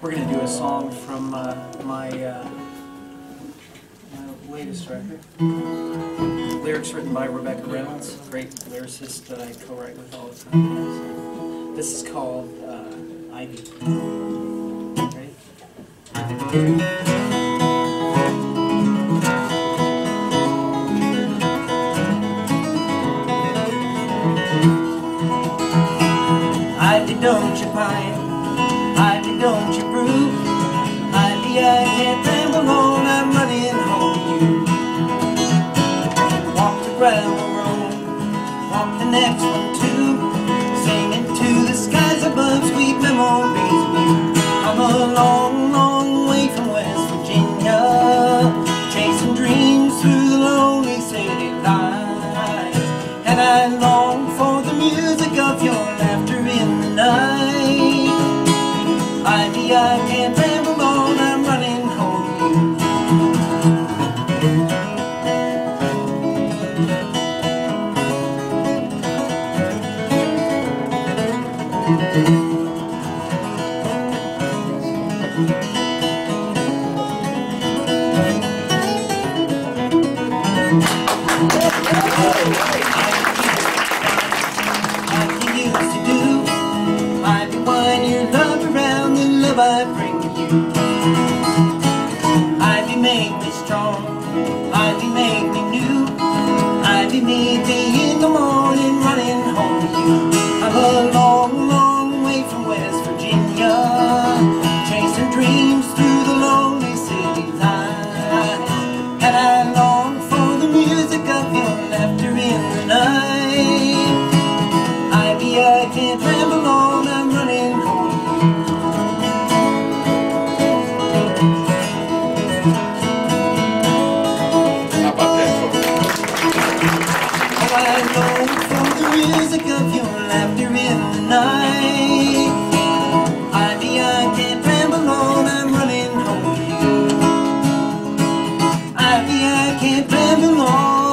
We're going to do a song from my latest record. Lyrics written by Rebecca Reynolds, great lyricist that I co-write with all the time. This is called Ivy. Ready? Ivy, don't you pine, Ivy, don't you brew, Ivy, I can't ramble on, I'm running home to you. Walk the gravel road, walk the next one too, singing to the skies above, sweet memories of you. I'm a long, long way from West Virginia, chasing dreams through the lonely city lights, and I long for the music of your laughter in the night. Ivy, I can't ramble on, I'm running home to I bring to you. Ivy, make me strong, Ivy, make me new, Ivy, meet me in the morning running home to you. I'm a long, long way from West Virginia, chasing dreams through the lonely city lights, and I long for the music of your laughter in the night. Ivy, I can't ramble on, I'm running home. Music of your laughter in the night. Ivy, I can't ramble on, I'm running home to you. Ivy, I can't ramble on.